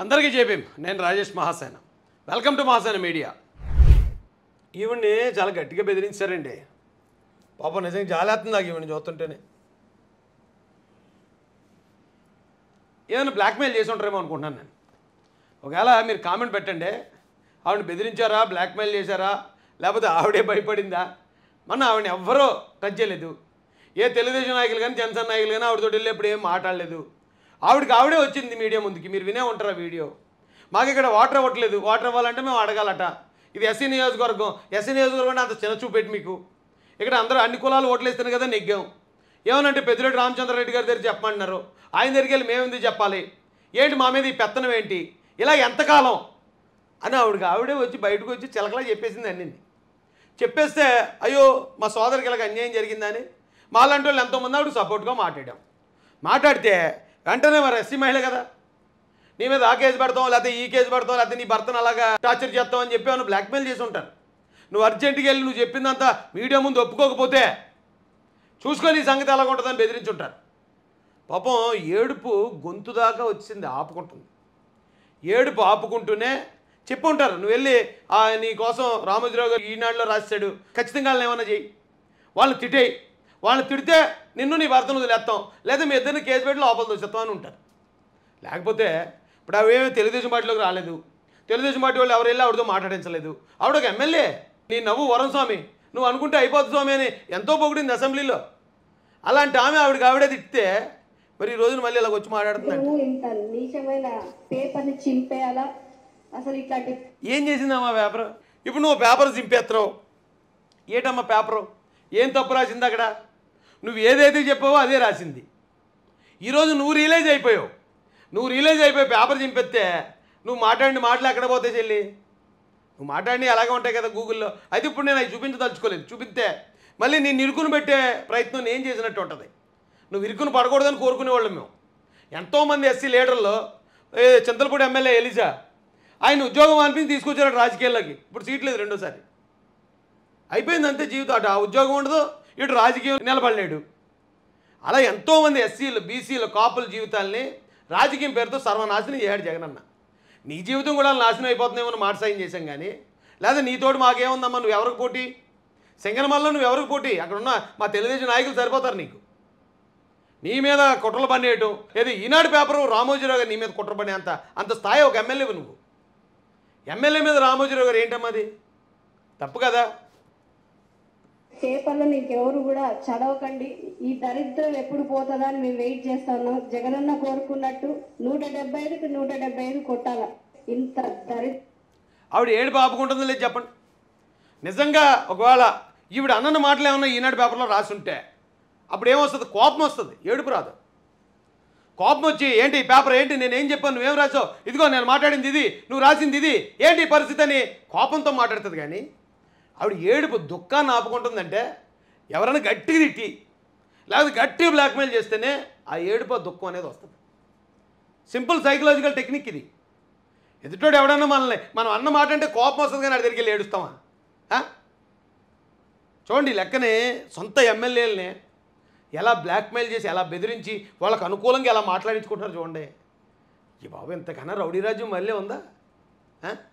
అందరికీ జేబీఎం నేను Rajesh Mahasena welcome to Mahasena media ఈవెన్ని చాలా గట్టిగా బెదిరించారండి పాపం నిజంగా జాలేస్తుంది నాకు ఈవెన్ని చూస్తుంటేనే ఏమైనా బ్లాక్మెయిల్ చేసి ఉంటారేమో అనుకుంటున్నాను నేను ఒకవేళ మీరు కామెంట్ పెట్టండి ఆవిడని బెదిరించారా బ్లాక్మెయిల్ చేశారా లేకపోతే ఆవిడే భయపడిందా మొన్న ఆవిడని ఎవ్వరూ టచ్ చేయలేదు ఏ తెలుగుదేశం నాయకులు కానీ జనసేన నాయకులు కానీ ఆవిడతో వెళ్ళి ఎప్పుడు ఏం మాట్లాడలేదు ఆవిడకి ఆవిడే వచ్చింది మీడియా ముందుకి మీరు వినే ఉంటారా వీడియో మాకు ఇక్కడ వాటర్ ఇవ్వట్లేదు వాటర్ ఇవ్వాలంటే మేము అడగాలట ఇది ఎస్సీ నియోజకవర్గం అంటే అంత చిన్న చూపెట్టి మీకు ఇక్కడ అందరూ అన్ని కులాలు ఓట్లేస్తాను కదా నెగ్గాం ఏమనంటే పెద్దిరెడ్డి రామచంద్రారెడ్డి గారి దగ్గర చెప్పమంటున్నారు ఆయన దగ్గరికి వెళ్ళి మేము ఎందుకు చెప్పాలి ఏంటి మా మీద ఈ పెత్తనం ఏంటి ఇలా ఎంతకాలం అని ఆవిడే వచ్చి బయటకు వచ్చి చిలకలా చెప్పేసింది అన్నీ చెప్పేస్తే అయ్యో మా సోదరికి ఇలాగ అన్యాయం జరిగిందని మాలాంటి వాళ్ళు ఎంతోమంది ఆవిడ సపోర్ట్గా మాట్లాడితే వెంటనే మరి ఎస్సీ మహిళ కదా నీ మీద ఆ కేసు పెడతాం లేకపోతే ఈ కేసు పెడతాం లేకపోతే నీ భర్తను అలాగా టార్చర్ చేస్తాం అని చెప్పి నువ్వు బ్లాక్మెయిల్ చేసి ఉంటారు నువ్వు అర్జెంటుకి వెళ్ళి నువ్వు చెప్పిందంతా మీడియా ముందు ఒప్పుకోకపోతే చూసుకొని ఈ సంగతి ఎలాగ ఉంటుందని బెదిరించుంటారు పాపం ఏడుపు గొంతు దాకా వచ్చింది ఆపుకుంటుంది ఏడుపు ఆపుకుంటూనే చెప్పుంటారు నువ్వు వెళ్ళి నీ కోసం రామోజీరావు గారు ఈనాడులో రాశాడు ఖచ్చితంగా వాళ్ళని ఏమన్నా చేయి వాళ్ళని తిడితే నిన్ను నీ భర్తను వదిలేస్తాం లేదా మీ ఇద్దరిని కేసు పెట్టి లోపల దోసేస్తాం అని ఉంటారు లేకపోతే ఇప్పుడు అవేమీ తెలుగుదేశం పార్టీలోకి రాలేదు తెలుగుదేశం పార్టీ వాళ్ళు ఎవరు వెళ్ళి ఆవిడతో మాట్లాడించలేదు ఆవిడ ఒక ఎమ్మెల్యే నీ నవ్వు వరం స్వామి నువ్వు అనుకుంటే అయిపోతుంది స్వామి అని ఎంతో పొగిడింది అసెంబ్లీలో అలాంటి ఆమె ఆవిడే తిట్టితే మరి ఈ రోజున మళ్ళీ ఇలా వచ్చి మాట్లాడుతున్నాడు ఏం చేసిందమ్మా పేపర్ ఇప్పుడు నువ్వు పేపర్ చింపేస్తున్నావు ఏటమ్మా పేపరు ఏం తప్పు రాసింది అక్కడ నువ్వు ఏదైతే చెప్పావో అదే రాసింది ఈరోజు నువ్వు రియలైజ్ అయిపోయి పేపర్ చింపెత్తే నువ్వు మాట్లాడిన మాటలు ఎక్కడ పోతాయి చెల్లి నువ్వు మాట్లాడి అలాగే ఉంటాయి కదా గూగుల్లో అయితే ఇప్పుడు నేను అవి చూపించదలుచుకోలేదు చూపిస్తే మళ్ళీ నేను ఇరుకును పెట్టే ప్రయత్నం నేను చేసినట్టు ఉంటుంది నువ్వు ఇరుకును పడకూడదని కోరుకునేవాళ్ళం మేము ఎంతోమంది ఎస్సీ లీడర్లో చింతలపూడి ఎమ్మెల్యే ఎలిజా ఆయన ఉద్యోగం అనిపించి తీసుకొచ్చారు రాజకీయాల్లోకి ఇప్పుడు సీట్ లేదు రెండోసారి అయిపోయింది అంతే జీవితం అటు ఆ ఉద్యోగం ఉండదు ఇటు రాజకీయం నిలబడలేడు అలా ఎంతోమంది ఎస్సీలు బీసీలు కాపుల జీవితాలని రాజకీయం పేరుతో సర్వనాశనం చేయాడు జగనన్న నీ జీవితం కూడా నాశనం అయిపోతుందేమో మాట సాయం చేశాం కానీ లేదా నీతోటి మాకేముందమ్మా నువ్వు ఎవరికి పోటీ సింగనమల్లో నువ్వు ఎవరికి పోటీ అక్కడ ఉన్న మా తెలుగుదేశం నాయకులు సరిపోతారు నీకు నీ మీద కుట్రలు పనిచేయటం ఏది ఈనాడు పేపరు రామోజీరావు గారు నీ మీద కుట్ర పని అంత స్థాయి ఒక ఎమ్మెల్యేవు నువ్వు ఎమ్మెల్యే మీద రామోజీరావు గారు ఏంటమ్మా అది తప్పు కదా పేపర్లో నీకెవరు కూడా చదవకండి ఈ దరిద్రం ఎప్పుడు పోతుందా అని మేము వెయిట్ చేస్తా ఉన్నాం జగనన్న కోరుకున్నట్టు 175కి 175 కొట్టాల ఇంత దరిద్రం ఆవిడ ఏడు ఆపుకుంటుందో లేదు చెప్పండి నిజంగా ఒకవేళ ఈవిడ అన్న మాటలు ఏమన్నా ఈనాడు పేపర్లో రాసి ఉంటే అప్పుడు ఏమొస్తుంది కోపం వస్తుంది ఏడుపు రాదు కోపం వచ్చి ఏంటి ఈ పేపర్ ఏంటి నేనేం చెప్పాను నువ్వేం రాసావు ఇదిగో నేను మాట్లాడింది ఇది నువ్వు రాసింది ఇది ఏంటి ఈ పరిస్థితి అని కోపంతో మాట్లాడుతుంది కానీ ఆవిడ ఏడుపు దుఃఖాన్ని ఆపుకుంటుందంటే ఎవరైనా గట్టిగా తిట్టి లేకపోతే గట్టిగా బ్లాక్మెయిల్ చేస్తేనే ఆ ఏడుపు దుఃఖం అనేది వస్తుంది సింపుల్ సైకలాజికల్ టెక్నిక్ ఇది ఎదుటోడు ఎవడన్నా మనల్ని మనం అన్న మాట అంటే కోపం వస్తుంది కానీ ఆడి దగ్గరికి వెళ్ళి ఏడుస్తామా చూడండి లెక్కనే సొంత ఎమ్మెల్యేలని ఎలా బ్లాక్మెయిల్ చేసి ఎలా బెదిరించి వాళ్ళకు అనుకూలంగా ఎలా మాట్లాడించుకుంటున్నారు చూడండి ఈ బాబు ఇంతకన్నా రౌడీ రాజ్యం మళ్ళీ ఉందా